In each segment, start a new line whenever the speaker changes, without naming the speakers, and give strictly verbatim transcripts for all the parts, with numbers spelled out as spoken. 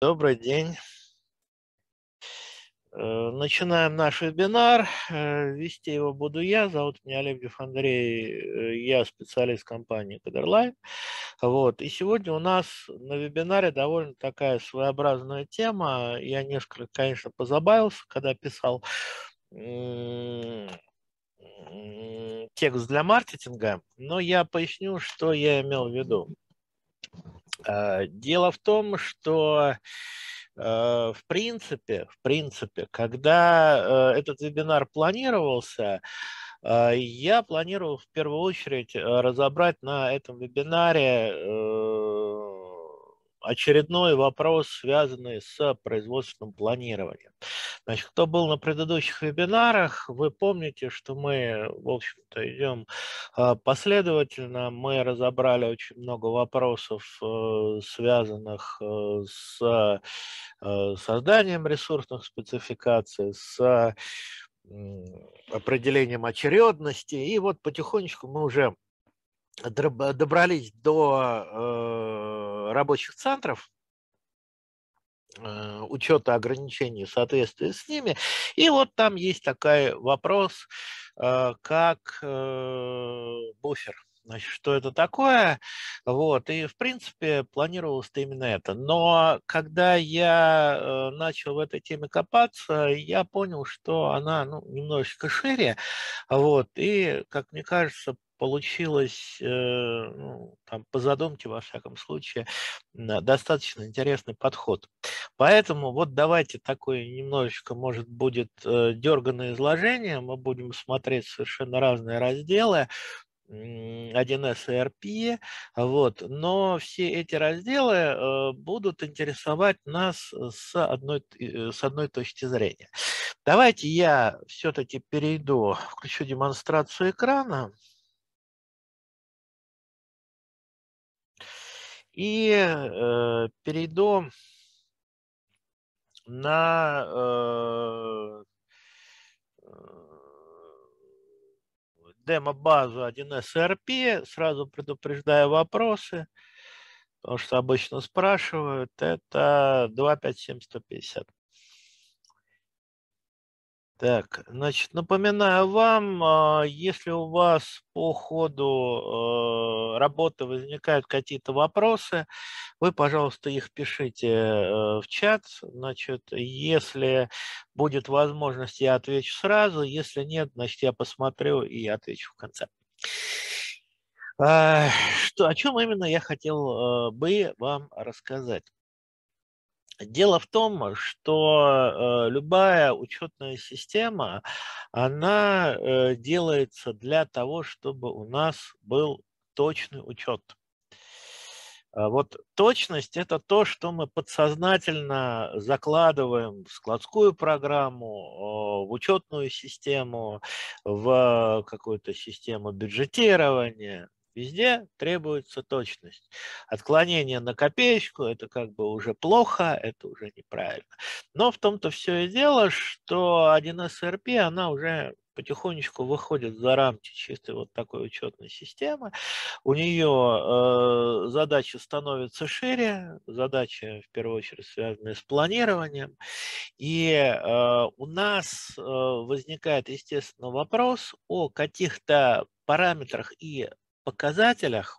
Добрый день. Э, Начинаем наш вебинар. Э, Вести его буду я. Зовут меня Лебедев Андрей. Э, Я специалист компании Кадерлайн. Вот. И сегодня у нас на вебинаре довольно такая своеобразная тема. Я несколько, конечно, позабавился, когда писал м, м, текст для маркетинга, но я поясню, что я имел в виду. Э, Дело в том, что э, в принципе, в принципе, когда э, этот вебинар планировался, э, я планировал в первую очередь э, разобрать на этом вебинаре э, очередной вопрос, связанный с производственным планированием. Значит, кто был на предыдущих вебинарах, вы помните, что мы, в общем-то, идем а, последовательно. Мы разобрали очень много вопросов, э, связанных э, с э, созданием ресурсных спецификаций, с м, определением очередности. И вот потихонечку мы уже дроб- добрались до э, рабочих центров, э, учета ограничений в соответствии с ними. И вот там есть такой вопрос, э, как э, буфер. Значит, что это такое? Вот, и, в принципе, планировалось-то именно это. Но когда я э, начал в этой теме копаться, я понял, что она, ну, немножечко шире. Вот, и, как мне кажется, получилось, э, ну, там, по задумке, во всяком случае, м, достаточно интересный подход. Поэтому вот давайте такое немножечко, может, будет э, дерганное изложение. Мы будем смотреть совершенно разные разделы, м, один эс и эр пи, вот. Но все эти разделы э, будут интересовать нас с одной, т- э, с одной точки зрения. Давайте я все-таки перейду, включу демонстрацию экрана и э, перейду на э, демо-базу один эс и эр пи. Сразу предупреждаю вопросы, потому что обычно спрашивают. Это два пять семь сто пятьдесят. Так, значит, напоминаю вам, а, если у вас по ходу э, работы возникают какие-то вопросы, вы, пожалуйста, их пишите э, в чат. Значит, если будет возможность, я отвечу сразу. Если нет, значит, я посмотрю и отвечу в конце. А, Что, о чем именно я хотел э, бы вам рассказать? Дело в том, что э, любая учетная система, она э, делается для того, чтобы у нас был точный учет. А Вот точность– это то, что мы подсознательно закладываем в складскую программу, э, в учетную систему, в какую-то систему бюджетирования. Везде требуется точность. Отклонение на копеечку– это как бы уже плохо, это уже неправильно. Но в том-то все и дело, что один эс и эр пи, она уже потихонечку выходит за рамки чистой вот такой учетной системы. У нее э, задачи становятся шире, задачи, в первую очередь, связанные с планированием. И э, у нас э, возникает, естественно, вопрос о каких-то параметрах и показателях,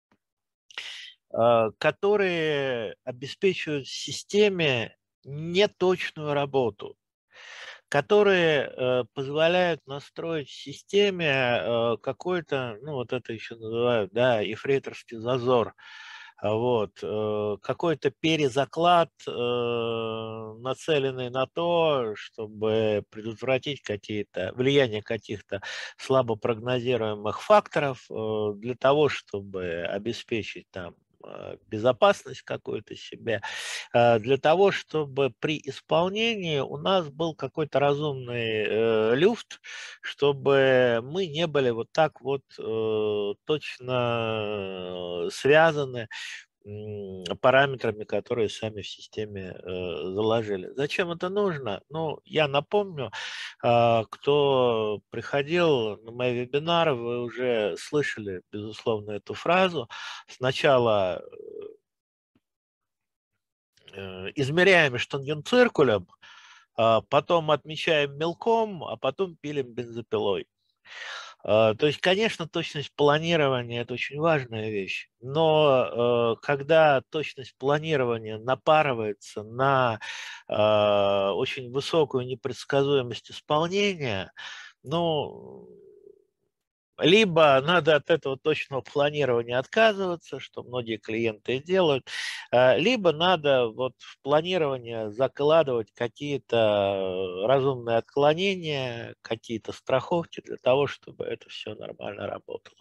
э, которые обеспечивают системе неточную работу, которые э, позволяют настроить в системе э, какой-то, ну вот это еще называют, да, ефрейторский зазор, а вот, э, какой-то перезаклад, э, нацеленный на то, чтобы предотвратить какие-то влияние каких-то слабо прогнозируемых факторов, э, для того, чтобы обеспечить там э, безопасность какую-то себе, э, для того, чтобы при исполнении у нас был какой-то разумный э, люфт, чтобы мы не были вот так вот э, точно связаны м, параметрами, которые сами в системе э, заложили. Зачем это нужно? Ну, я напомню, а, кто приходил на мои вебинары, вы уже слышали, безусловно, эту фразу. Сначала измеряем штангенциркулем, потом отмечаем мелком, а потом пилим бензопилой. То есть, конечно, точность планирования – это очень важная вещь, но когда точность планирования напарывается на очень высокую непредсказуемость исполнения, ну, либо надо от этого точного планирования отказываться, что многие клиенты и делают, либо надо вот в планирование закладывать какие-то разумные отклонения, какие-то страховки для того, чтобы это все нормально работало.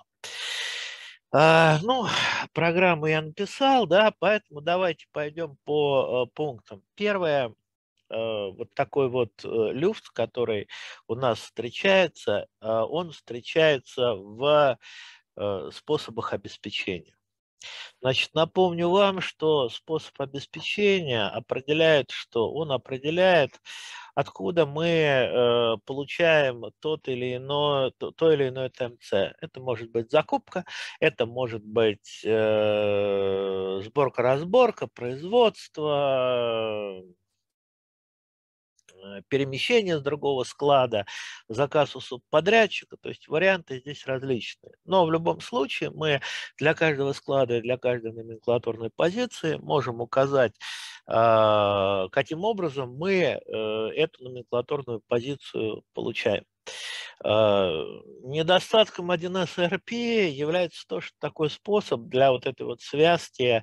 Ну, программу я написал, да, поэтому давайте пойдем по пунктам. Первое. Вот такой вот люфт, который у нас встречается, он встречается в способах обеспечения. Значит, напомню вам, что способ обеспечения определяет что? Он определяет, откуда мы получаем тот или иной, то, то или иное ТМЦ. Это может быть закупка, это может быть сборка-разборка, производство, перемещение с другого склада, заказ у субподрядчика, то есть варианты здесь различные. Но в любом случае мы для каждого склада и для каждой номенклатурной позиции можем указать, каким образом мы эту номенклатурную позицию получаем. Недостатком один эс эр пи является то, что такой способ для вот этой вот связки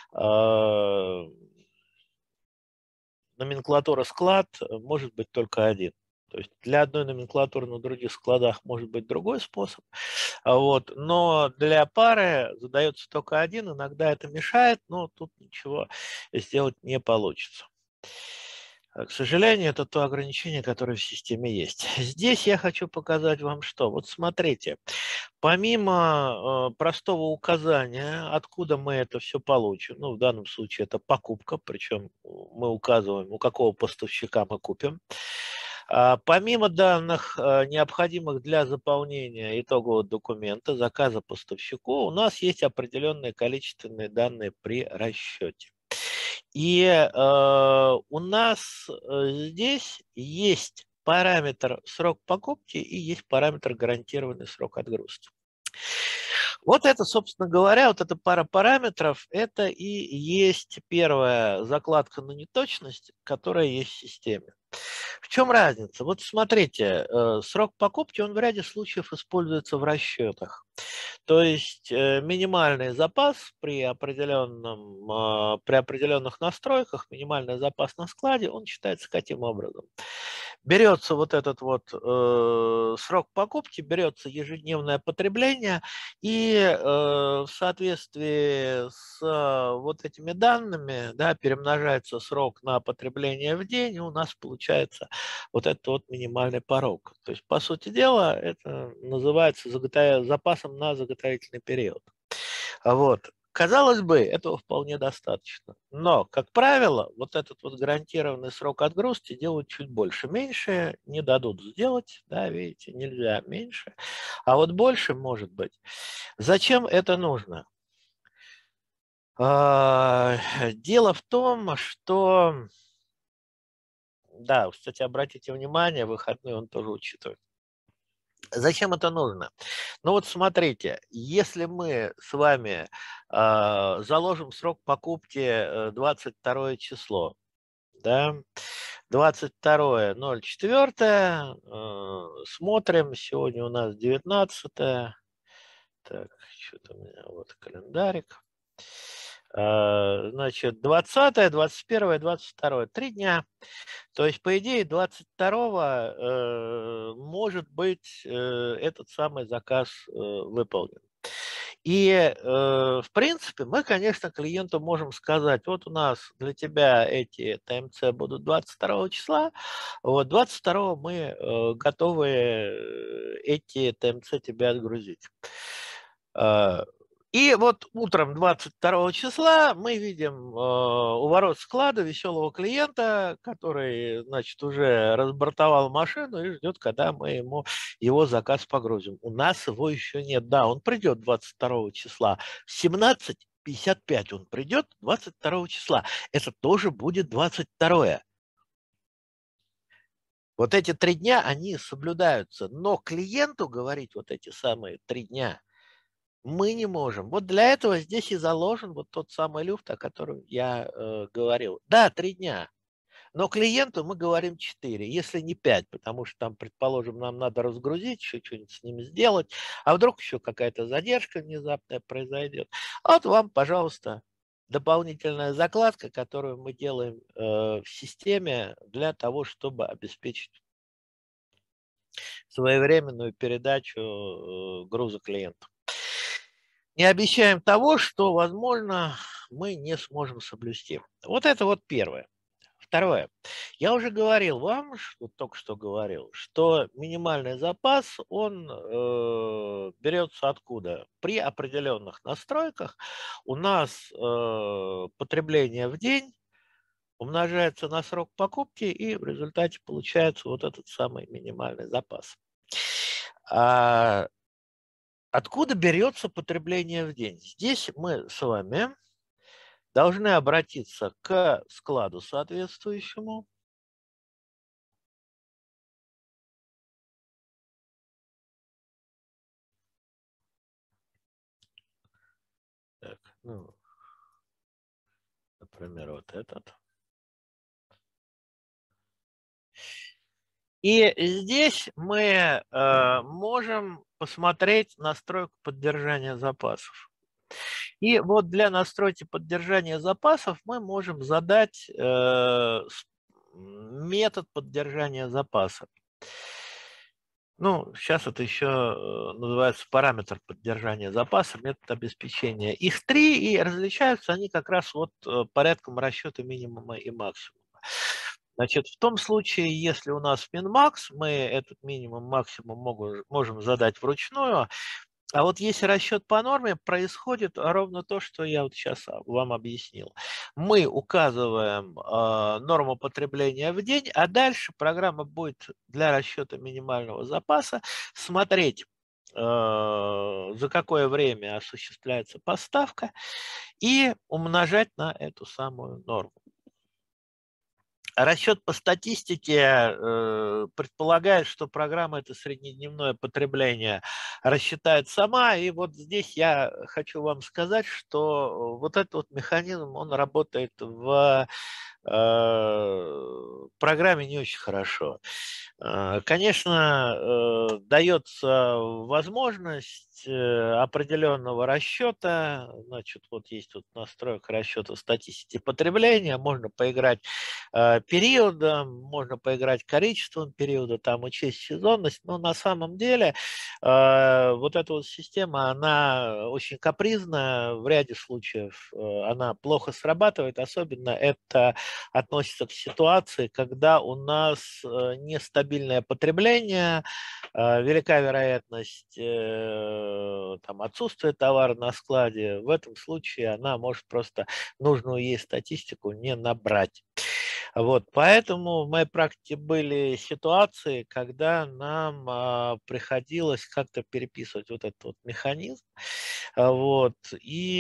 номенклатура склад может быть только один. То есть для одной номенклатуры на других складах может быть другой способ, вот, но для пары задается только один, иногда это мешает, но тут ничего сделать не получится. К сожалению, это то ограничение, которое в системе есть. Здесь я хочу показать вам что. Вот смотрите, помимо э, простого указания, откуда мы это все получим, ну, в данном случае это покупка, причем мы указываем, у какого поставщика мы купим. А, помимо данных, э, необходимых для заполнения итогового документа, заказа поставщику, у нас есть определенные количественные данные при расчете. И э, у нас э, здесь есть параметр срок покупки и есть параметр гарантированный срок отгрузки. Вот это, собственно говоря, вот эта пара параметров, это и есть первая закладка на неточность, которая есть в системе. В чем разница? Вот смотрите, э, срок покупки, он в ряде случаев используется в расчетах. То есть э, минимальный запас при, определенном, э, при определенных настройках, минимальный запас на складе, он считается каким образом? Берется вот этот вот э, срок покупки, берется ежедневное потребление, и э, в соответствии с э, вот этими данными, да, перемножается срок на потребление в день, и у нас получается вот этот вот минимальный порог. То есть, по сути дела, это называется заготов... запасом на заготовительный период. Вот. Казалось бы, этого вполне достаточно. Но, как правило, вот этот вот гарантированный срок отгрузки делают чуть больше. Меньше не дадут сделать, да, видите, нельзя меньше. А вот больше может быть. Зачем это нужно? Дело в том, что, да, кстати, обратите внимание, выходной он тоже учитывает. Зачем это нужно? Ну вот смотрите, если мы с вами э, заложим срок покупки двадцать второе число, да, двадцать второе ноль четыре, э, смотрим, сегодня у нас девятнадцатое, так, что-то у меня, вот календарик, э, значит, двадцатое, двадцать первое, двадцать второе, три дня. То есть, по идее, двадцать второго э, может быть э, этот самый заказ э, выполнен. И, э, в принципе, мы, конечно, клиенту можем сказать, вот у нас для тебя эти ТМЦ будут двадцать второго числа, вот двадцать второго мы э, готовы эти ТМЦ тебе отгрузить. И вот утром двадцать второго числа мы видим э, у ворот склада веселого клиента, который, значит, уже разбортовал машину и ждет, когда мы ему его заказ погрузим. У нас его еще нет. Да, он придет двадцать второго числа в семнадцать пятьдесят пять он придет двадцать второго числа. Это тоже будет двадцать второе. Вот эти три дня, они соблюдаются. Но клиенту говорить вот эти самые три дня мы не можем. Вот для этого здесь и заложен вот тот самый люфт, о котором я э, говорил. Да, три дня. Но клиенту мы говорим четыре, если не пять, потому что там, предположим, нам надо разгрузить, еще что-нибудь с ними сделать, а вдруг еще какая-то задержка внезапная произойдет. Вот вам, пожалуйста, дополнительная закладка, которую мы делаем э, в системе для того, чтобы обеспечить своевременную передачу э, груза клиенту. Не обещаем того, что, возможно, мы не сможем соблюсти. Вот это вот первое. Второе. Я уже говорил вам, вот только что говорил, что минимальный запас, он э, берется откуда? При определенных настройках у нас э, потребление в день умножается на срок покупки, и в результате получается вот этот самый минимальный запас. А откуда берется потребление в день? Здесь мы с вами должны обратиться к складу соответствующему. Так, ну, например, вот этот. И здесь мы э, можем посмотреть настройку поддержания запасов. И вот для настройки поддержания запасов мы можем задать э, метод поддержания запаса. Ну, сейчас это еще называется параметр поддержания запаса, метод обеспечения. Их три, и различаются они как раз вот порядком расчета минимума и максимума. Значит, в том случае, если у нас min-max, мы этот минимум-максимум можем задать вручную, а вот если расчет по норме, происходит ровно то, что я вот сейчас вам объяснил. Мы указываем э, норму потребления в день, а дальше программа будет для расчета минимального запаса смотреть, э, за какое время осуществляется поставка, и умножать на эту самую норму. Расчет по статистике э, предполагает, что программа это среднедневное потребление рассчитает сама. И вот здесь я хочу вам сказать, что вот этот вот механизм, он работает в э, программе не очень хорошо. Конечно, дается возможность определенного расчета. Значит, вот есть вот настройка расчета статистики потребления. Можно поиграть периодом, можно поиграть количеством периода, там учесть сезонность. Но на самом деле вот эта вот система, она очень капризная. В ряде случаев она плохо срабатывает. Особенно это относится к ситуации, когда у нас нестабильность стабильное потребление, велика вероятность там, отсутствия товара на складе. В этом случае она может просто нужную ей статистику не набрать. Вот, поэтому в моей практике были ситуации, когда нам а, приходилось как-то переписывать вот этот вот механизм, вот, и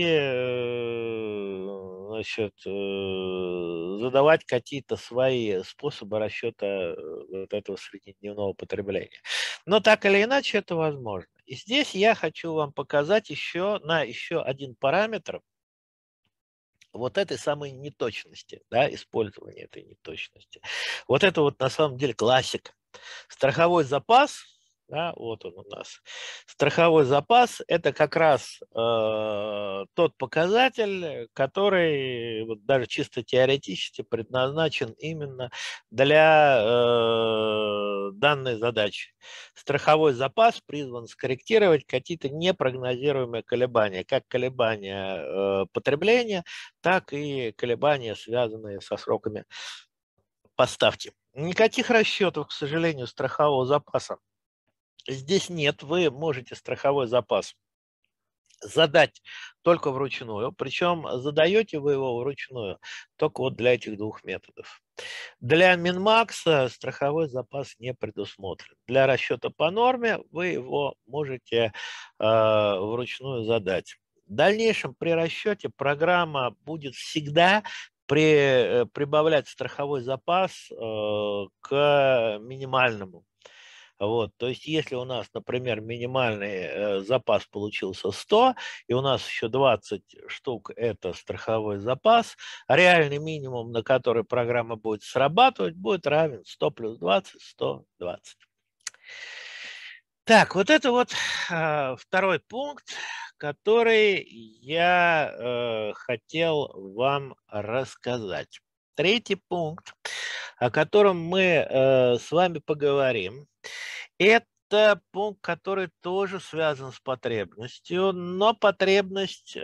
значит, задавать какие-то свои способы расчета вот этого среднедневного потребления. Но так или иначе это возможно. И здесь я хочу вам показать еще на еще один параметр вот этой самой неточности, да, использования этой неточности. Вот это вот на самом деле классика. Страховой запас, да, вот он у нас. Страховой запас – это как раз э, тот показатель, который вот даже чисто теоретически предназначен именно для э, данной задачи. Страховой запас призван скорректировать какие-то непрогнозируемые колебания, как колебания э, потребления, так и колебания, связанные со сроками поставки. Никаких расчетов, к сожалению, страхового запаса здесь нет. Вы можете страховой запас задать только вручную, причем задаете вы его вручную только вот для этих двух методов. Для Минмакса страховой запас не предусмотрен. Для расчета по норме вы его можете э, вручную задать. В дальнейшем при расчете программа будет всегда при, прибавлять страховой запас э, к минимальному. Вот, то есть, если у нас, например, минимальный э, запас получился сто, и у нас еще двадцать штук это страховой запас, реальный минимум, на который программа будет срабатывать, будет равен сто плюс двадцать, сто двадцать. Так, вот это вот э, второй пункт, который я э, хотел вам рассказать. Третий пункт, о котором мы э, с вами поговорим, это пункт, который тоже связан с потребностью, но потребность, э,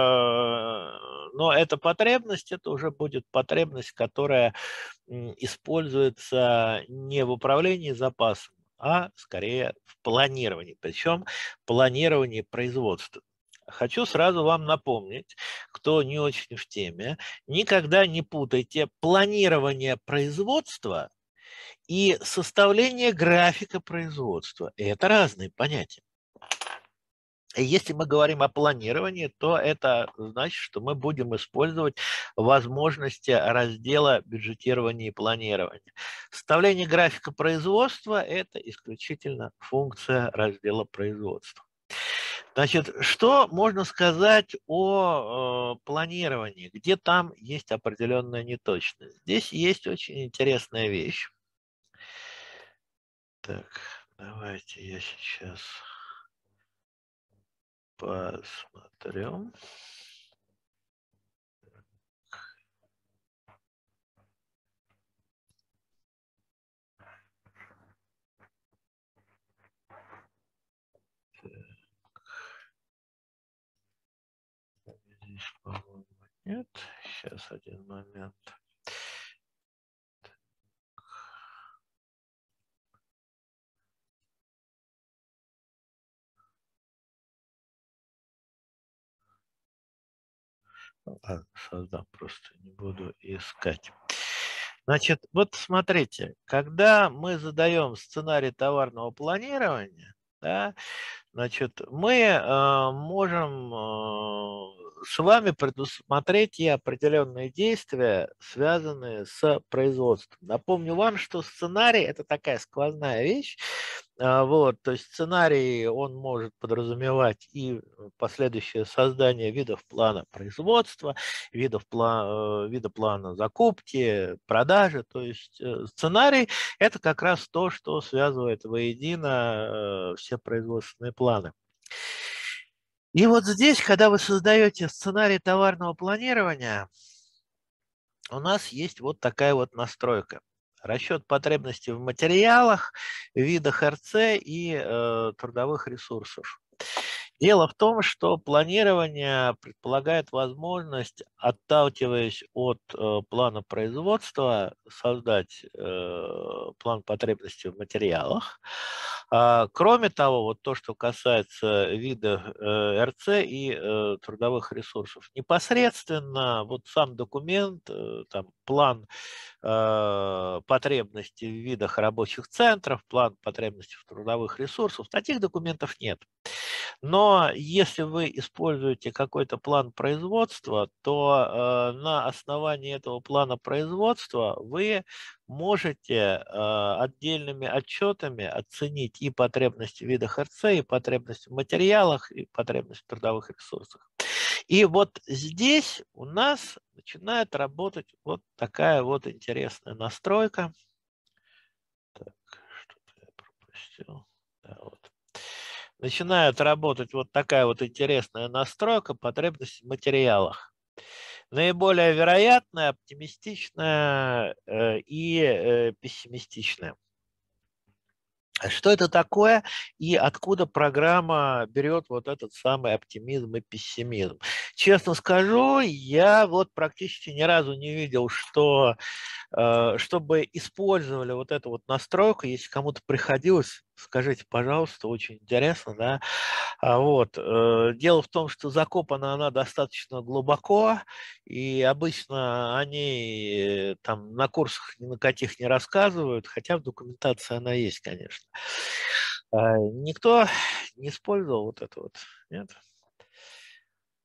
но эта потребность, это уже будет потребность, которая м, используется не в управлении запасом, а скорее в планировании, причем планировании производства. Хочу сразу вам напомнить, кто не очень в теме, никогда не путайте планирование производства и составление графика производства. Это разные понятия. И если мы говорим о планировании, то это значит, что мы будем использовать возможности раздела бюджетирования и планирования. Составление графика производства – это исключительно функция раздела производства. Значит, что можно сказать о э, планировании, где там есть определенная неточность? Здесь есть очень интересная вещь. Так, давайте я сейчас посмотрю. Здесь, по-моему, нет. Сейчас один момент. Ладно, создам, просто не буду искать. Значит, вот смотрите, когда мы задаем сценарий товарного планирования, да, значит, мы э, можем э, с вами предусмотреть и определенные действия, связанные с производством. Напомню вам, что сценарий – это такая сквозная вещь. А, Вот, то есть сценарий, он может подразумевать и последующее создание видов плана производства, видов пла- э, вида плана закупки, продажи. То есть э, сценарий – это как раз то, что связывает воедино э, все производственные планы. И вот здесь, когда вы создаете сценарий товарного планирования, у нас есть вот такая вот настройка. Расчет потребностей в материалах, видах эр цэ и э, трудовых ресурсов. Дело в том, что планирование предполагает возможность, отталкиваясь от э, плана производства, создать э, план потребностей в материалах. А, кроме того, вот то, что касается вида э, эр цэ и э, трудовых ресурсов, непосредственно вот сам документ, э, там, план э, потребностей в видах рабочих центров, план потребностей в трудовых ресурсах, таких документов нет. Но если вы используете какой-то план производства, то э, на основании этого плана производства вы можете э, отдельными отчетами оценить и потребности в видах эр цэ, и потребности в материалах, и потребности в трудовых ресурсах. И вот здесь у нас начинает работать вот такая вот интересная настройка. Так, что-то я пропустил. Да, вот. Начинает работать вот такая вот интересная настройка потребностей в материалах. Наиболее вероятная, оптимистичная э, и э, пессимистичная. Что это такое и откуда программа берет вот этот самый оптимизм и пессимизм? Честно скажу, я вот практически ни разу не видел, что э, чтобы использовали вот эту вот настройку, если кому-то приходилось, скажите, пожалуйста, очень интересно, да. А вот, э, дело в том, что закопана она достаточно глубоко, и обычно они э, там на курсах ни на каких не рассказывают, хотя в документации она есть, конечно. А, Никто не использовал вот это вот, нет?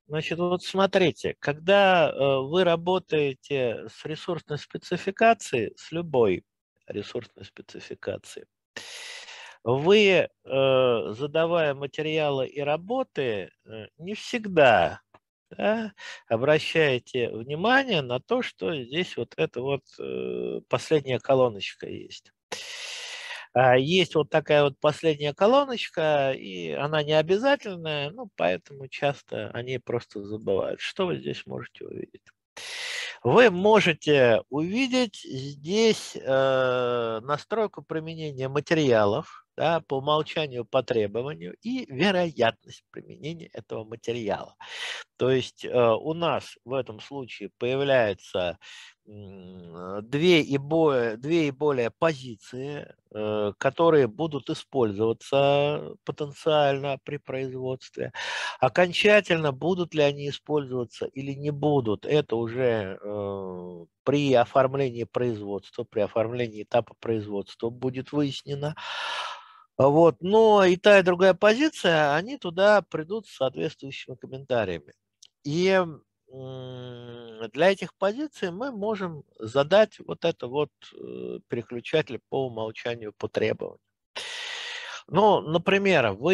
Значит, вот смотрите, когда вы работаете с ресурсной спецификацией, с любой ресурсной спецификацией, вы, задавая материалы и работы, не всегда, да, обращаете внимание на то, что здесь вот эта вот последняя колоночка есть. Есть вот такая вот последняя колоночка, и она не обязательная, ну, поэтому часто они просто забывают. Что вы здесь можете увидеть? Вы можете увидеть здесь э, настройку применения материалов, да, по умолчанию по требованию и вероятность применения этого материала. То есть э, у нас в этом случае появляется две и более, две и более позиции, э, которые будут использоваться потенциально при производстве. Окончательно будут ли они использоваться или не будут, это уже э, при оформлении производства, при оформлении этапа производства будет выяснено. Вот. Но и та, и другая позиция, они туда придут с соответствующими комментариями. И для этих позиций мы можем задать вот это вот переключатель по умолчанию по требованию. Ну, например, вы,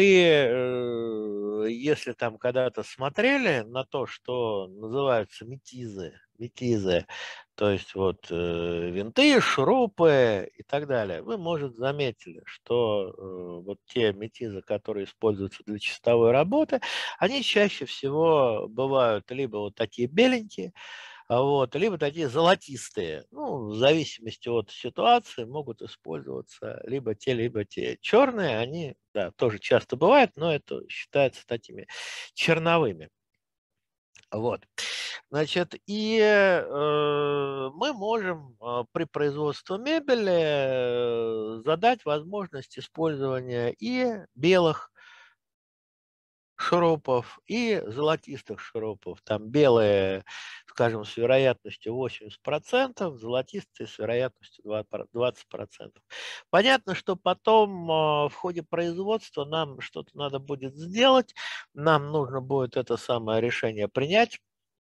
если там когда-то смотрели на то, что называются метизы, метизы, то есть вот винты, шурупы и так далее, вы, может, заметили, что вот те метизы, которые используются для чистовой работы, они чаще всего бывают либо вот такие беленькие, вот, либо такие золотистые. Ну, в зависимости от ситуации могут использоваться либо те, либо те. Черные, они, да, тоже часто бывают, но это считается такими черновыми. Вот. Значит, и э, мы можем э, при производстве мебели э, задать возможность использования и белых шурупов и золотистых шурупов. Там белые, скажем, с вероятностью восемьдесят процентов, золотистые с вероятностью двадцать процентов. Понятно, что потом в ходе производства нам что-то надо будет сделать, нам нужно будет это самое решение принять.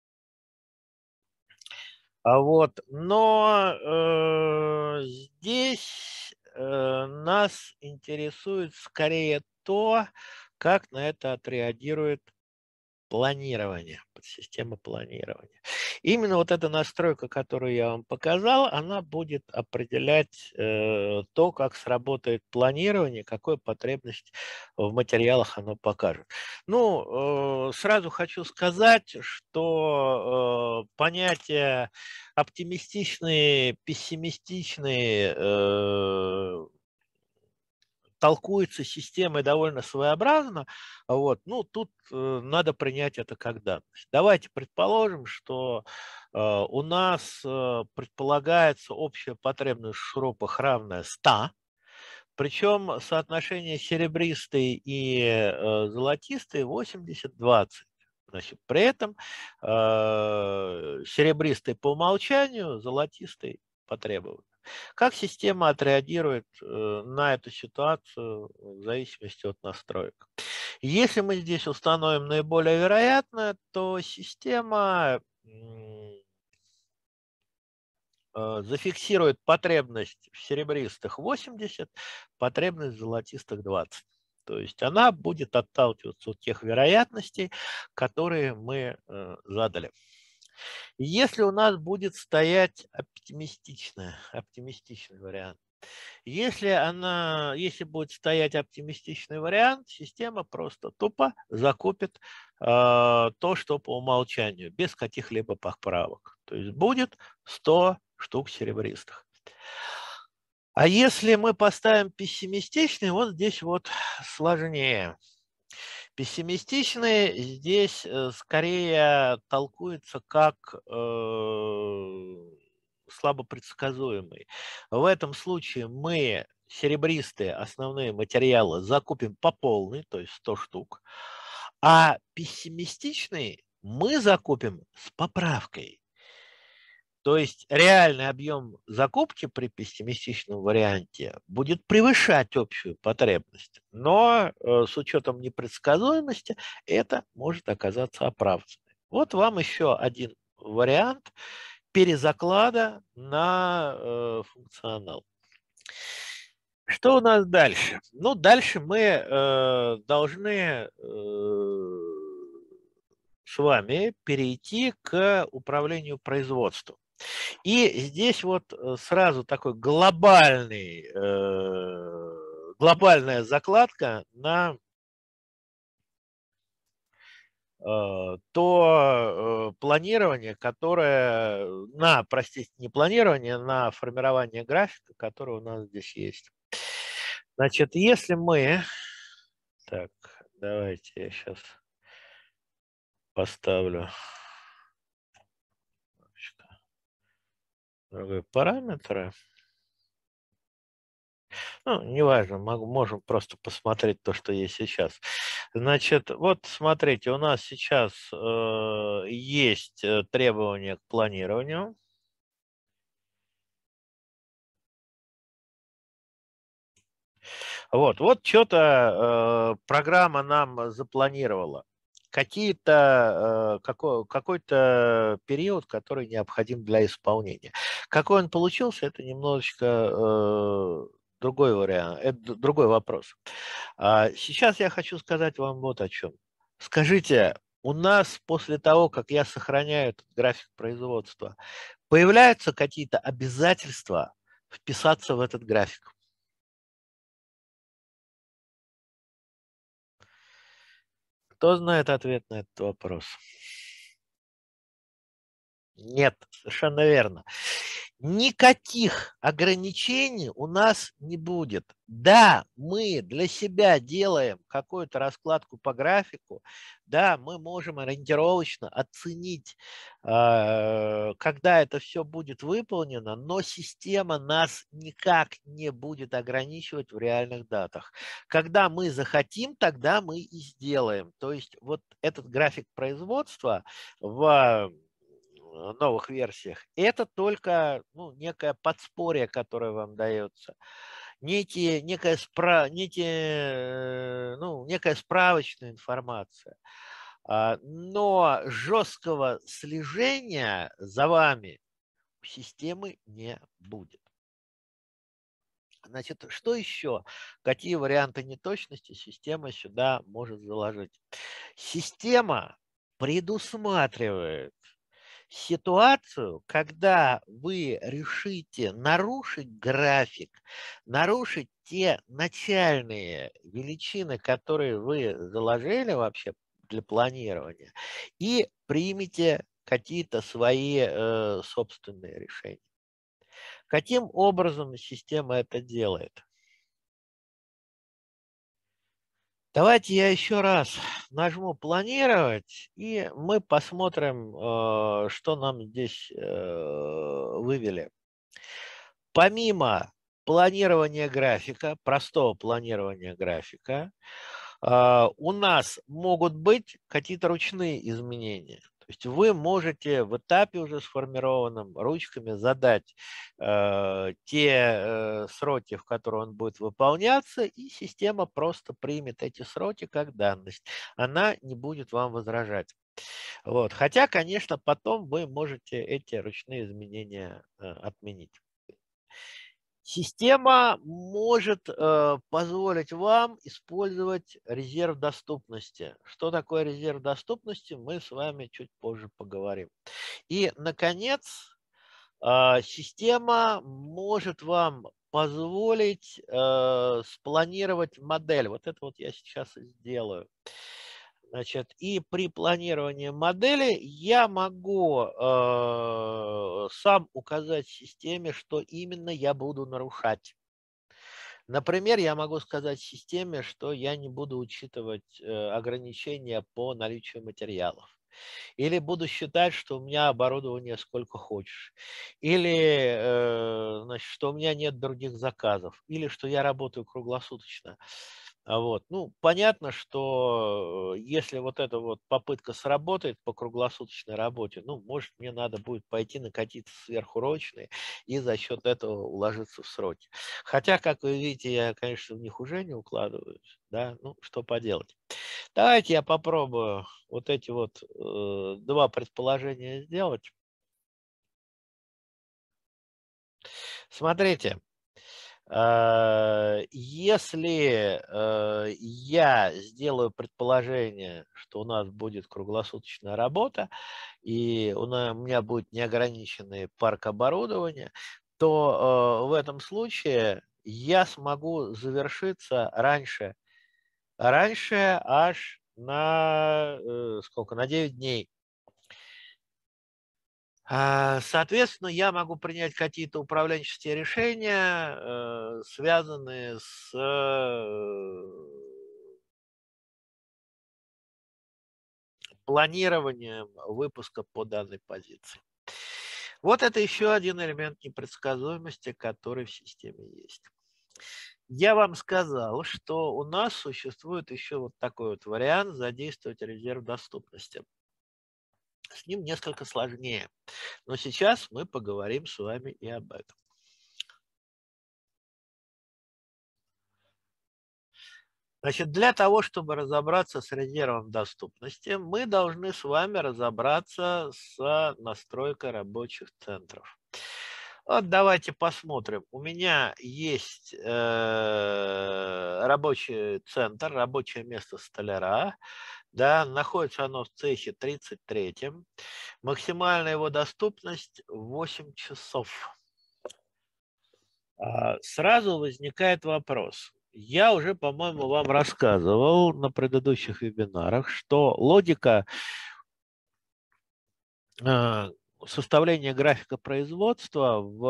А вот, но э, здесь э, нас интересует скорее то, как на это отреагирует планирование, подсистема планирования. Именно вот эта настройка, которую я вам показал, она будет определять э, то, как сработает планирование, какую потребность в материалах оно покажет. Ну, э, сразу хочу сказать, что э, понятие оптимистичные, пессимистичные э, толкуется системой довольно своеобразно, вот, ну, тут э, надо принять это как данность. Давайте предположим, что э, у нас э, предполагается общая потребность в шурупах равная ста, причем соотношение серебристый и э, золотистый восемьдесят двадцать. Значит, при этом э, серебристый по умолчанию, золотистый по требованию. Как система отреагирует э, на эту ситуацию в зависимости от настроек? Если мы здесь установим наиболее вероятное, то система э, зафиксирует потребность в серебристых восемьдесят, потребность в золотистых двадцать. То есть она будет отталкиваться от тех вероятностей, которые мы э, задали. Если у нас будет стоять оптимистичный, оптимистичный вариант, если, она, если будет стоять оптимистичный вариант, система просто тупо закупит э, то, что по умолчанию, без каких-либо поправок. То есть будет сто штук серебристых. А если мы поставим пессимистичный, вот здесь вот сложнее. Пессимистичный здесь э, скорее толкуется как э, слабо предсказуемый. В этом случае мы серебристые основные материалы закупим по полной, то есть сто штук, а пессимистичный мы закупим с поправкой. То есть реальный объем закупки при пессимистичном варианте будет превышать общую потребность, но э, с учетом непредсказуемости это может оказаться оправданным. Вот вам еще один вариант перезаклада на э, функционал. Что у нас дальше? Ну, дальше мы э, должны э, с вами перейти к управлению производством. И здесь вот э, сразу такой глобальный, э, глобальная закладка на э, то э, планирование, которое, на, простите, не планирование, на формирование графика, которое у нас здесь есть. Значит, если мы... Так, давайте я сейчас поставлю другой параметры. Ну, неважно, могу, можем просто посмотреть то, что есть сейчас. Значит, вот смотрите, у нас сейчас э, есть э, требования к планированию. Вот, вот что-то э, программа нам запланировала. Какие-то, э, какой, какой-то период, который необходим для исполнения. Какой он получился, это немножечко э, другой вариант, это другой вопрос. А сейчас я хочу сказать вам вот о чем. Скажите, у нас после того, как я сохраняю этот график производства, появляются какие-то обязательства вписаться в этот график? Кто знает ответ на этот вопрос? Нет, совершенно верно. Никаких ограничений у нас не будет. Да, мы для себя делаем какую-то раскладку по графику, да, мы можем ориентировочно оценить, э, когда это все будет выполнено, но система нас никак не будет ограничивать в реальных датах. Когда мы захотим, тогда мы и сделаем. То есть вот этот график производства в новых версиях, это только ну, некое подспорье, которое вам дается. Некие, некая, спра, некие, ну, некая справочная информация. А, Но жесткого слежения за вами у системы не будет. Значит, что еще? Какие варианты неточности система сюда может заложить? Система предусматривает ситуацию, когда вы решите нарушить график, нарушить те начальные величины, которые вы заложили вообще для планирования, и примите какие-то свои э, собственные решения. Каким образом система это делает? Давайте я еще раз нажму «Планировать», и мы посмотрим, э, что нам здесь э, вывели. Помимо планирования графика, простого планирования графика, а, у нас могут быть какие-то ручные изменения. То есть вы можете в этапе уже сформированном ручками задать э, те э, сроки, в которые он будет выполняться, и система просто примет эти сроки как данность. Она не будет вам возражать. Вот. Хотя, конечно, потом вы можете эти ручные изменения э, отменить. Система может э, позволить вам использовать резерв доступности. Что такое резерв доступности, мы с вами чуть позже поговорим. И, наконец, э, система может вам позволить э, спланировать модель. Вот это вот я сейчас и сделаю. Значит, и при планировании модели я могу э, сам указать системе, что именно я буду нарушать. Например, я могу сказать системе, что я не буду учитывать э, ограничения по наличию материалов. Или буду считать, что у меня оборудование сколько хочешь. Или э, значит, что у меня нет других заказов. Или что я работаю круглосуточно. А вот. Ну, понятно, что если вот эта вот попытка сработает по круглосуточной работе, ну, может, мне надо будет пойти накатиться сверхурочные и за счет этого уложиться в сроки. Хотя, как вы видите, я, конечно, в них уже не укладываюсь, да, ну, что поделать. Давайте я попробую вот эти вот э, два предположения сделать. Смотрите, э, если э, я сделаю предположение, что у нас будет круглосуточная работа, и у на- у меня будет неограниченный парк оборудования, то э, в этом случае я смогу завершиться раньше, раньше аж на э, сколько, на девять дней. А, Соответственно, я могу принять какие-то управленческие решения, э, связанные с э, планированием выпуска по данной позиции. Вот это еще один элемент непредсказуемости, который в системе есть. Я вам сказал, что у нас существует еще вот такой вот вариант задействовать резерв доступности. С ним несколько сложнее, но сейчас мы поговорим с вами и об этом. Значит, для того, чтобы разобраться с резервом доступности, мы должны с вами разобраться с настройкой рабочих центров. Вот давайте посмотрим. У меня есть э, рабочий центр, рабочее место столяра. Да, находится оно в цехе тридцать третьем. Максимальная его доступность восемь часов. А, Сразу возникает вопрос. Я уже, по-моему, вам рассказывал на предыдущих вебинарах, что логика э, составления графика производства в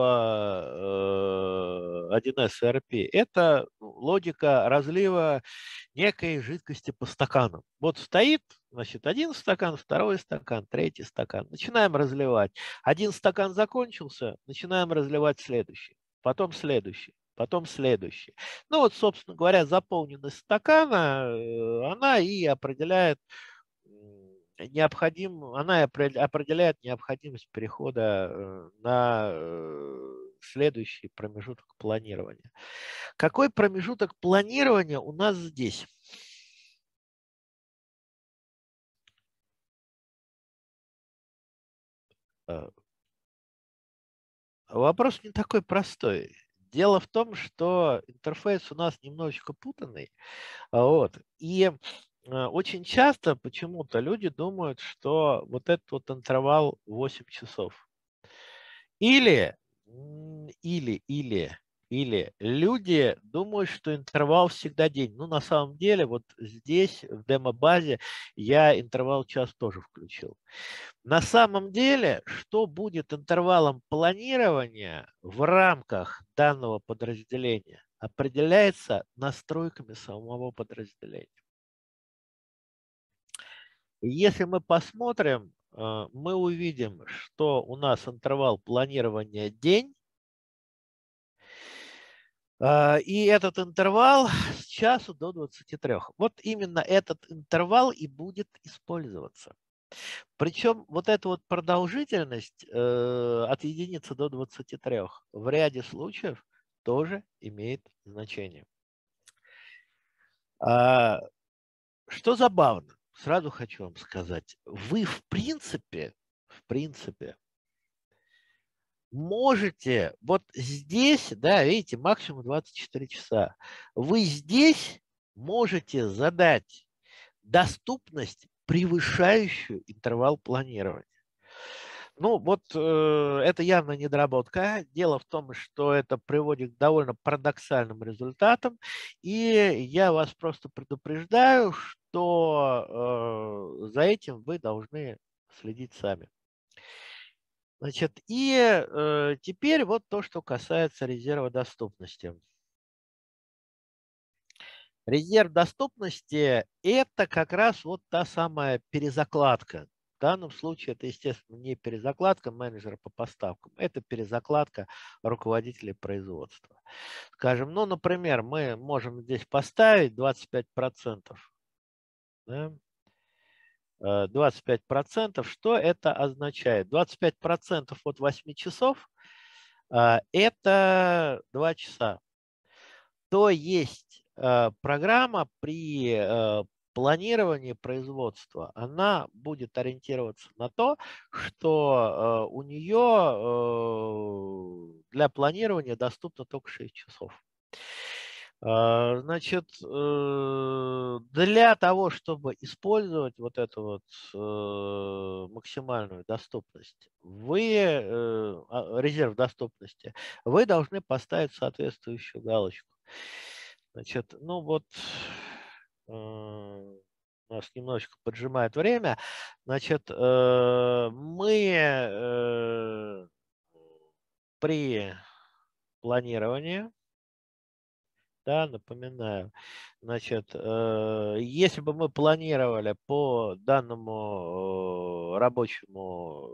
э, один эс и эр пи – это логика разлива некой жидкости по стаканам. Вот стоит, значит, один стакан, второй стакан, третий стакан. Начинаем разливать. Один стакан закончился, начинаем разливать следующий, потом следующий, потом следующий. Ну вот, собственно говоря, заполненность стакана, э, она и определяет необходим, она определяет необходимость перехода э, на э, следующий промежуток планирования. Какой промежуток планирования у нас здесь? Э, Вопрос не такой простой. Дело в том, что интерфейс у нас немножечко путанный. а Вот, и э, очень часто почему-то люди думают, что вот этот вот интервал восемь часов. Или, м, или, или, или люди думают, что интервал всегда день. Ну, на самом деле, вот здесь, в демо-базе, я интервал час тоже включил. На самом деле, что будет интервалом планирования в рамках данного подразделения, определяется настройками самого подразделения. Если мы посмотрим, э, мы увидим, что у нас интервал планирования день, а, и этот интервал с часу до двадцати трёх. Вот именно этот интервал и будет использоваться. Причем вот эта вот продолжительность э, от единицы до двадцати трёх в ряде случаев тоже имеет значение. А, Что забавно, сразу хочу вам сказать, вы в принципе, в принципе, можете вот здесь, да, видите, максимум двадцать четыре часа. Вы здесь можете задать доступность, превышающую интервал планирования. Ну, вот э, это явно недоработка. Дело в том, что это приводит к довольно парадоксальным результатам. И я вас просто предупреждаю, что э, за этим вы должны следить сами. Значит, и э, теперь вот то, что касается резерва доступности. Резерв доступности – это как раз вот та самая перезакладка, данном случае это, естественно, не перезакладка менеджера по поставкам, это перезакладка руководителей производства. Скажем, ну, например, мы можем здесь поставить двадцать пять процентов. Да? двадцать пять процентов, что это означает? двадцать пять процентов от восьми часов – это два часа. То есть программа при планировании производства, она будет ориентироваться на то, что у нее для планирования доступно только шесть часов. Значит, для того, чтобы использовать вот эту вот максимальную доступность, вы, резерв доступности, вы должны поставить соответствующую галочку. Значит, ну вот, у нас немножечко поджимает время. Значит, мы при планировании, да, напоминаю, значит, если бы мы планировали по данному рабочему,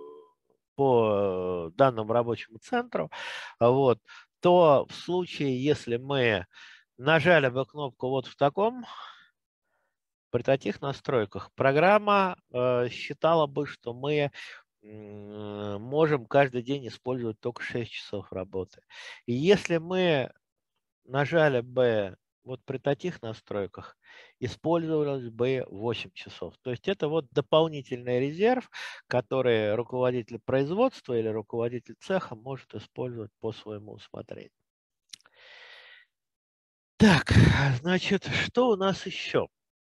по данному рабочему центру, вот, то в случае, если мы нажали бы кнопку вот в таком, при таких настройках, программа считала бы, что мы можем каждый день использовать только шесть часов работы. И если мы нажали бы вот при таких настройках, использовалось бы восемь часов. То есть это вот дополнительный резерв, который руководитель производства или руководитель цеха может использовать по своему усмотрению. Так, значит, что у нас еще?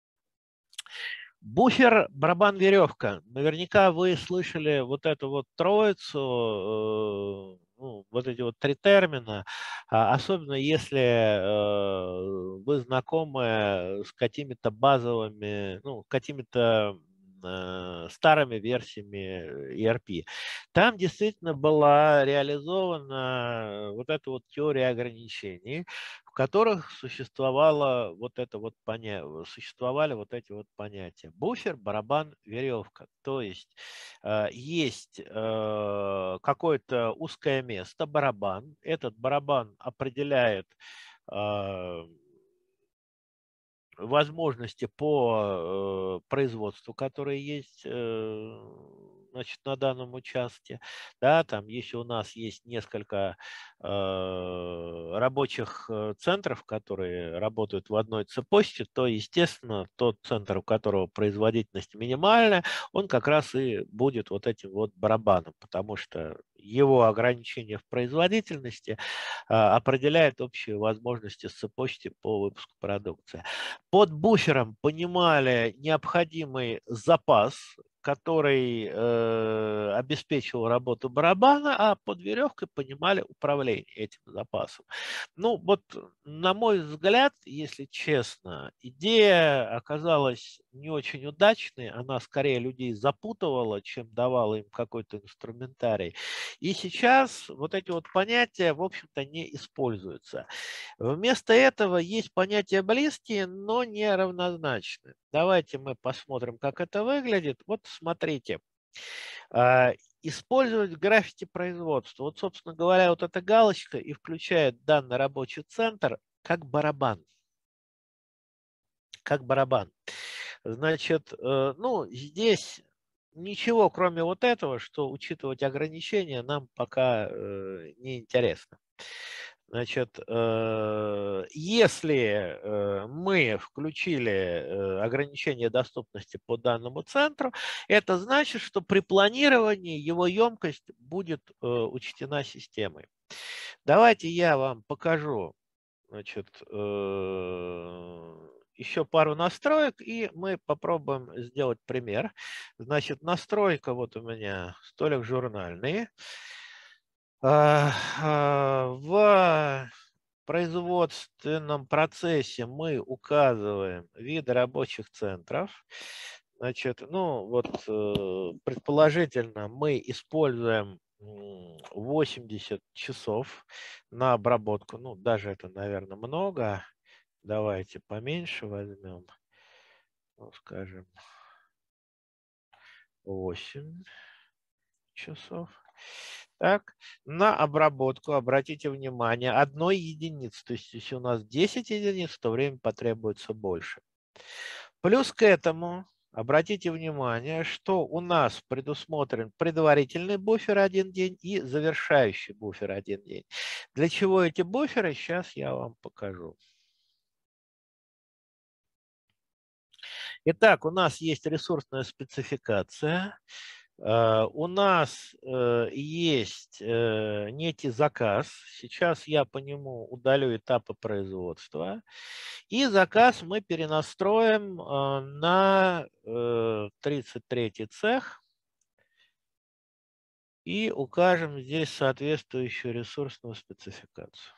Буфер, барабан, веревка. Наверняка вы слышали вот эту вот троицу, ну, вот эти вот три термина, особенно если вы знакомы с какими-то базовыми, ну, какими-то старыми версиями и эр пи. Там действительно была реализована вот эта вот теория ограничений, в которых существовало вот это вот понятие, существовали вот эти вот понятия: буфер, барабан, веревка. То есть э, есть э, какое-то узкое место, барабан. Этот барабан определяет э, возможности по э, производству, которые есть э, значит, на данном участке. Да, там, если у нас есть несколько э, рабочих центров, которые работают в одной цепочке, то, естественно, тот центр, у которого производительность минимальная, он как раз и будет вот этим вот барабаном, потому что его ограничение в производительности а, определяет общие возможности цепочки по выпуску продукции. Под буфером понимали необходимый запас, который э, обеспечивал работу барабана, а под веревкой понимали управление этим запасом. Ну, вот, на мой взгляд, если честно, идея оказалась не очень удачной, она скорее людей запутывала, чем давала им какой-то инструментарий. И сейчас вот эти вот понятия, в общем-то, не используются. Вместо этого есть понятия близкие, но не равнозначные. Давайте мы посмотрим, как это выглядит. Вот смотрите. Использовать граффити производства. Вот, собственно говоря, вот эта галочка и включает данный рабочий центр как барабан. Как барабан. Значит, ну, здесь ничего, кроме вот этого, что учитывать ограничения, нам пока не интересно. Значит, если мы включили ограничение доступности по данному центру, это значит, что при планировании его емкость будет учтена системой. Давайте я вам покажу, значит, еще пару настроек, и мы попробуем сделать пример. Значит, настройка вот у меня столик журнальный. В производственном процессе мы указываем виды рабочих центров. Значит, ну вот предположительно мы используем восемьдесят часов на обработку. Ну, даже это, наверное, много. Давайте поменьше возьмем. Ну, скажем, восемь часов. Так, на обработку, обратите внимание, одной единицы. То есть, если у нас десять единиц, то время потребуется больше. Плюс к этому, обратите внимание, что у нас предусмотрен предварительный буфер один день и завершающий буфер один день. Для чего эти буферы, сейчас я вам покажу. Итак, у нас есть ресурсная спецификация. У нас есть некий заказ. Сейчас я по нему удалю этапы производства. И заказ мы перенастроим на тридцать третий цех. И укажем здесь соответствующую ресурсную спецификацию.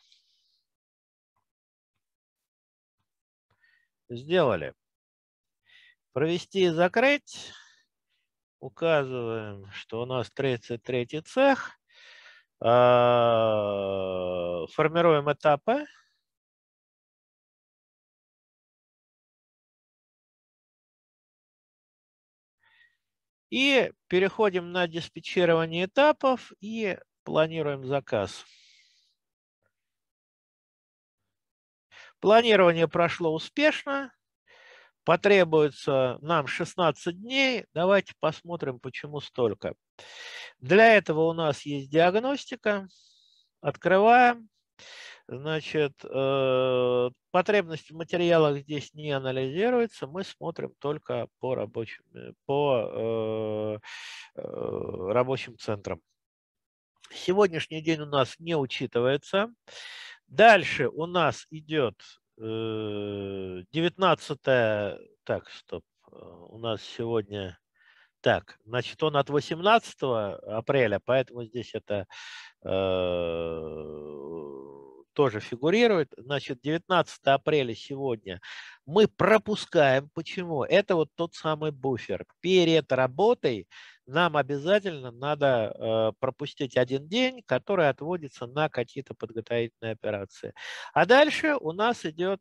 Сделали. Провести и закрыть. Указываем, что у нас тридцать третий цех. Формируем этапы. И переходим на диспетчирование этапов и планируем заказ. Планирование прошло успешно. Потребуется нам шестнадцать дней. Давайте посмотрим, почему столько. Для этого у нас есть диагностика. Открываем. Значит, потребность в материалах здесь не анализируется. Мы смотрим только по рабочим, по рабочим центрам. Сегодняшний день у нас не учитывается. Дальше у нас идет девятнадцатое. Так, стоп. У нас сегодня... Так, значит, он от восемнадцатого апреля, поэтому здесь это тоже фигурирует. Значит, девятнадцатое апреля сегодня мы пропускаем. Почему? Это вот тот самый буфер. Перед работой нам обязательно надо э, пропустить один день, который отводится на какие-то подготовительные операции. А дальше у нас идет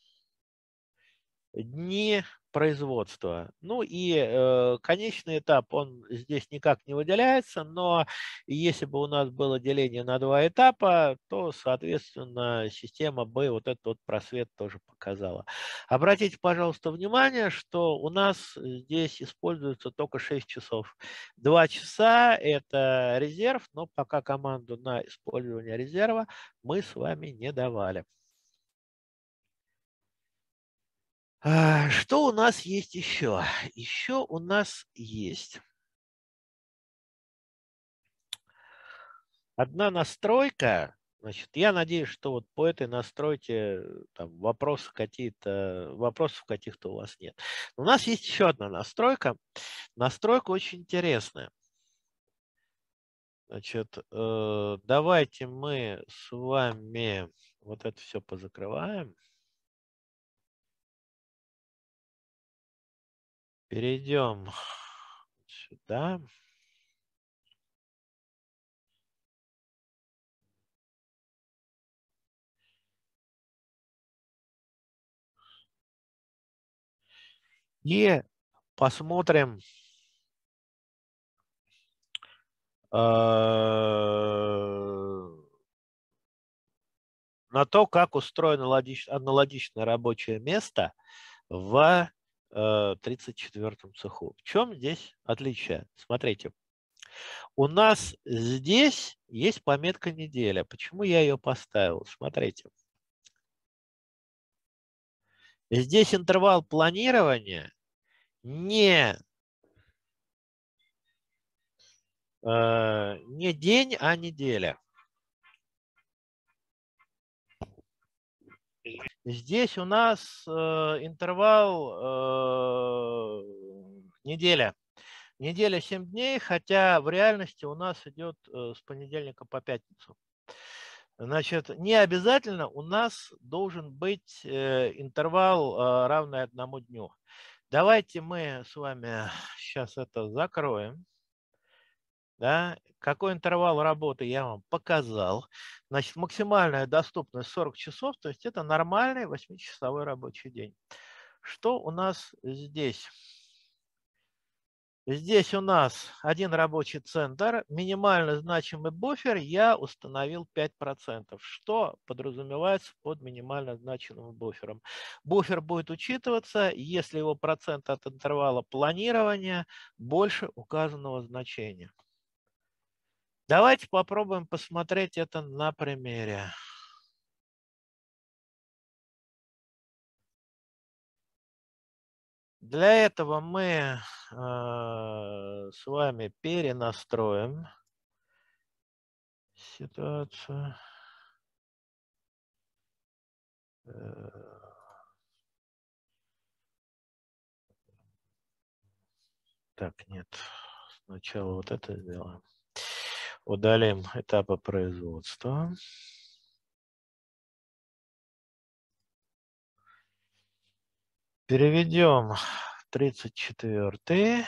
дни производства. Ну и э, конечный этап, он здесь никак не выделяется, но если бы у нас было деление на два этапа, то, соответственно, система бы вот этот вот просвет тоже показала. Обратите, пожалуйста, внимание, что у нас здесь используется только шесть часов. два часа – это резерв, но пока команду на использование резерва мы с вами не давали. Что у нас есть еще? Еще у нас есть одна настройка. Значит, я надеюсь, что вот по этой настройке там, вопросы какие-то, вопросов каких-то у вас нет. У нас есть еще одна настройка. Настройка очень интересная. Значит, э, давайте мы с вами вот это все позакрываем. Перейдем сюда. И посмотрим на то, как устроено аналогичное рабочее место в тридцать четвёртом цеху. В чем здесь отличие? Смотрите, у нас здесь есть пометка неделя. Почему я ее поставил? Смотрите. Здесь интервал планирования не, не день, а неделя. Здесь у нас э, интервал э, неделя. Неделя семь дней, хотя в реальности у нас идет э, с понедельника по пятницу. Значит, не обязательно у нас должен быть э, интервал э, равный одному дню. Давайте мы с вами сейчас это закроем. Да? Какой интервал работы я вам показал. Значит, максимальная доступность сорок часов, то есть это нормальный восьмичасовой рабочий день. Что у нас здесь? Здесь у нас один рабочий центр, минимально значимый буфер я установил пять процентов. Что подразумевается под минимально значимым буфером? Буфер будет учитываться, если его процент от интервала планирования больше указанного значения. Давайте попробуем посмотреть это на примере. Для этого мы э, с вами перенастроим ситуацию. Так, нет. Сначала вот это сделаем. Удалим этапы производства. Переведем тридцать четвёртый.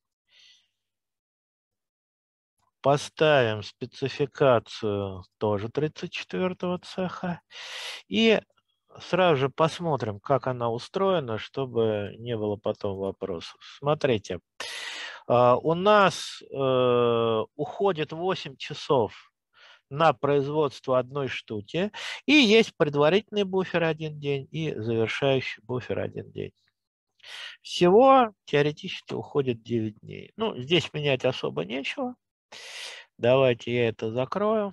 Поставим спецификацию тоже тридцать четвёртого цеха. И сразу же посмотрим, как она устроена, чтобы не было потом вопросов. Смотрите, у нас э, уходит восемь часов на производство одной штуки, и есть предварительный буфер один день и завершающий буфер один день. Всего теоретически уходит девять дней. Ну, здесь менять особо нечего. Давайте я это закрою.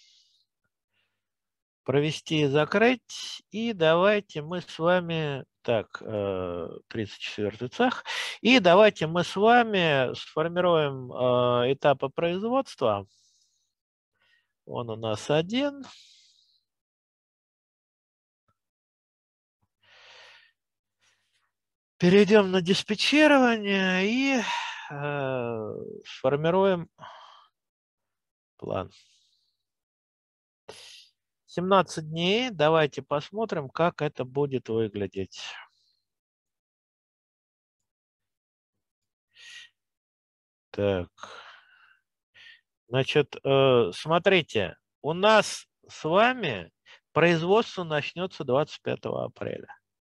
Провести и закрыть. И давайте мы с вами... Так, тридцать четвёртый цех. И давайте мы с вами сформируем этапы производства. Он у нас один. Перейдем на диспетчирование и э, сформируем план. семнадцать дней. Давайте посмотрим, как это будет выглядеть. Так. Значит, э, смотрите, у нас с вами производство начнется двадцать пятого апреля.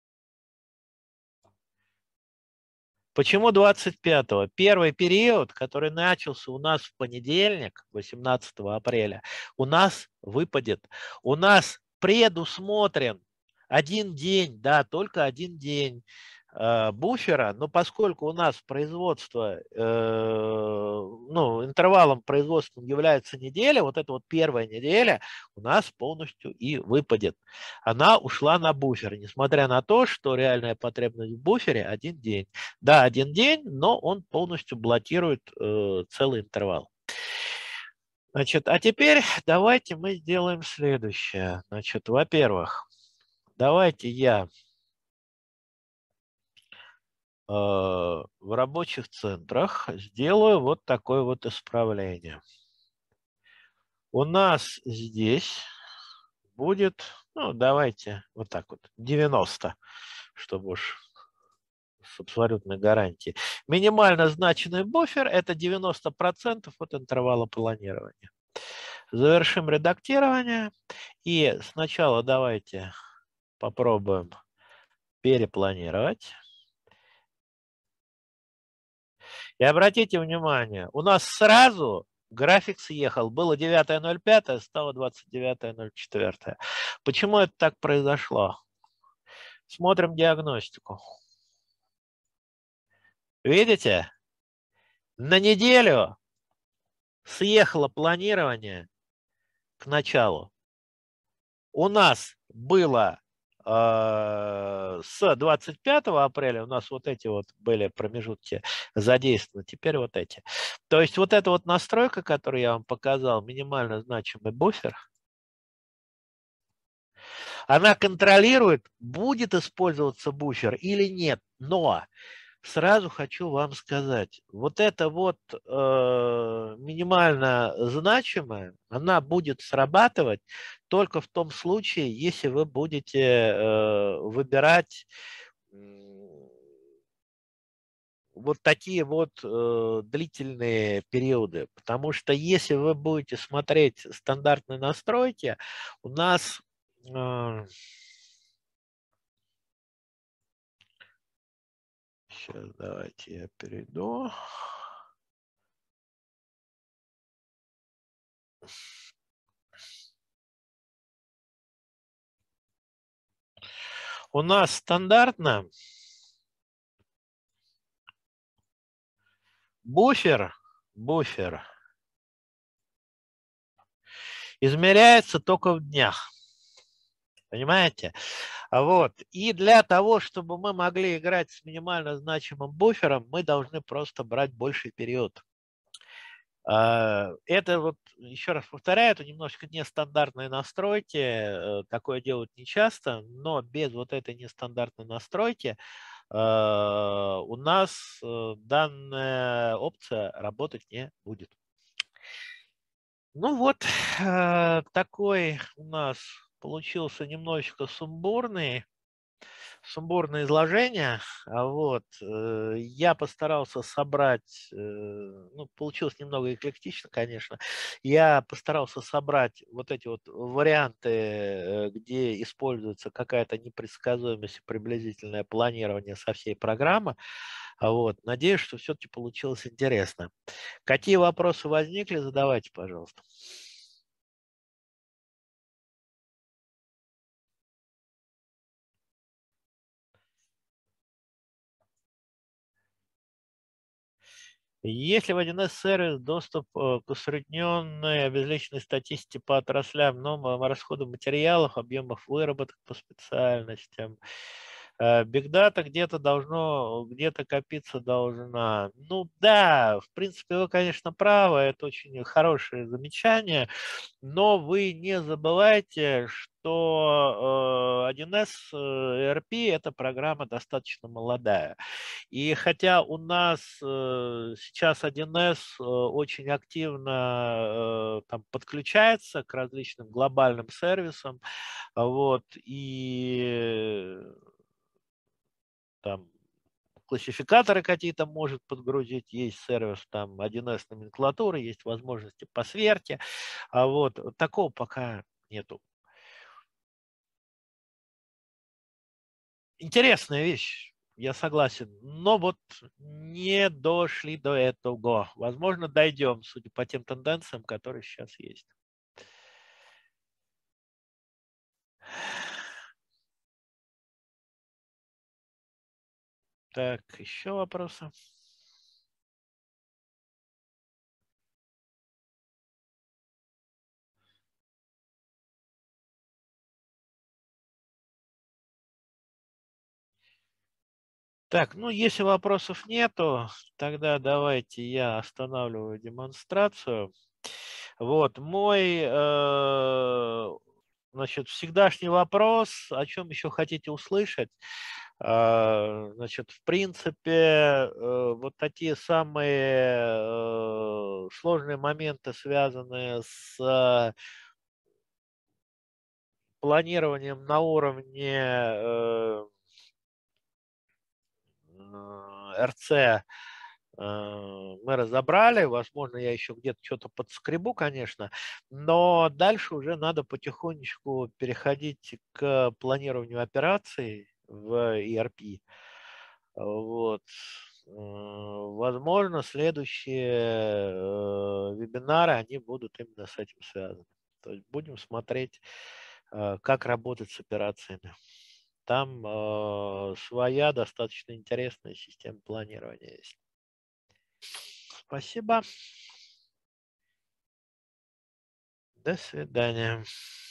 Почему двадцать пятого? Первый период, который начался у нас в понедельник, восемнадцатого апреля, у нас выпадет. У нас предусмотрен один день, да, только один день э, буфера, но поскольку у нас производство, э, ну, интервалом производства является неделя, вот эта вот первая неделя у нас полностью и выпадет. Она ушла на буфер, несмотря на то, что реальная потребность в буфере один день. Да, один день, но он полностью блокирует э, целый интервал. Значит, а теперь давайте мы сделаем следующее. Значит, во-первых, давайте я э, в рабочих центрах сделаю вот такое вот исправление. У нас здесь будет, ну, давайте вот так вот, девяносто, чтобы уж с абсолютной гарантией. Минимально значимый буфер – это девяносто процентов от интервала планирования. Завершим редактирование. И сначала давайте попробуем перепланировать. И обратите внимание, у нас сразу график съехал. Было девятое ноль пятое, стало двадцать девятое ноль четвёртое. Почему это так произошло? Смотрим диагностику. Видите? На неделю съехало планирование к началу. У нас было э, с двадцать пятого апреля, у нас вот эти вот были промежутки задействованы, теперь вот эти. То есть вот эта вот настройка, которую я вам показал, минимально значимый буфер, она контролирует, будет использоваться буфер или нет. Но сразу хочу вам сказать, вот это вот э, минимально значимое, она будет срабатывать только в том случае, если вы будете э, выбирать э, вот такие вот э, длительные периоды. Потому что если вы будете смотреть стандартные настройки, у нас... Э, сейчас давайте я перейду. У нас стандартно буфер, буфер измеряется только в днях. Понимаете? А вот. И для того, чтобы мы могли играть с минимально значимым буфером, мы должны просто брать больший период. А, Это вот, еще раз повторяю, это немножко нестандартные настройки, э, такое делают нечасто, но без вот этой нестандартной настройки э, у нас э, данная опция работать не будет. Ну вот, э, такой у нас получился немножечко сумбурный сумбурное изложение. А вот, э, я постарался собрать, э, ну, получилось немного эклектично, конечно. Я постарался собрать вот эти вот варианты, э, где используется какая-то непредсказуемость и приблизительное планирование со всей программы. А вот, надеюсь, что все-таки получилось интересно. Какие вопросы возникли, задавайте, пожалуйста. Есть ли в один эс-сервис доступ э, к усредненной обезличенной статистике по отраслям, новым расходам материалов, объемов выработок по специальностям? Биг дата где-то должно, где-то копиться должна. Ну да, в принципе, вы, конечно, правы, это очень хорошее замечание, но вы не забывайте, что э, один эс э, и ар пи – это программа достаточно молодая. И хотя у нас э, сейчас один эс э, очень активно э, там, подключается к различным глобальным сервисам, а вот, и там классификаторы какие-то может подгрузить, есть сервис там один эс номенклатуры, есть возможности по сверке, а вот такого пока нету. Интересная вещь, я согласен, но вот не дошли до этого. Возможно, дойдем, судя по тем тенденциям, которые сейчас есть. Так, еще вопросы? Так, ну если вопросов нету, тогда давайте я останавливаю демонстрацию. Вот мой, э, значит, всегдашний вопрос, о чем еще хотите услышать? А, Значит, в принципе, э, вот такие самые э, сложные моменты, связанные с э, планированием на уровне э, м, эр цэ, э, мы разобрали. Возможно, я еще где-то что-то подскребу, конечно, но дальше уже надо потихонечку переходить к планированию операций в и ар пи. Вот. Э, Возможно, следующие э, вебинары, они будут именно с этим связаны. То есть будем смотреть, э, как работать с операциями. Там э, своя достаточно интересная система планирования есть. Спасибо. До свидания.